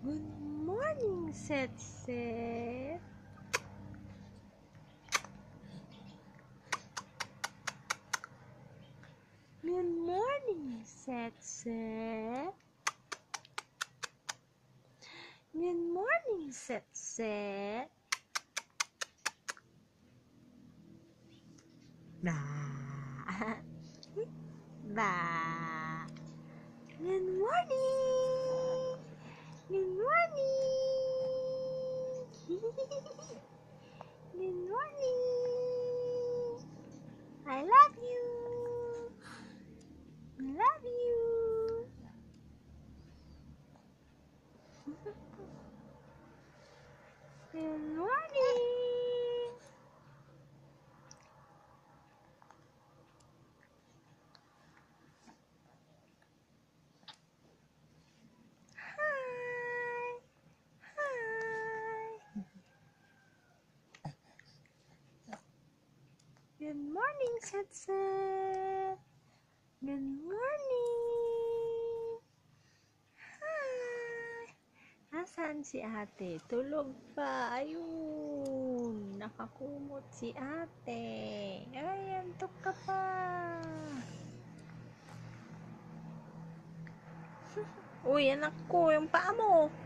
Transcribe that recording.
Good morning, Setse. Good morning, Setse. Good morning, Setse. Ba. Ba. Good morning. Good morning. Good morning. I love you. I love you. Good morning. Hi. Hi. Good morning, Setse. Good morning. Hi. Nasaan si ate? Tulog pa. Ayun. Nakakumot si ate. Ay, antok ka pa. Uy, anak ko, yung paa mo.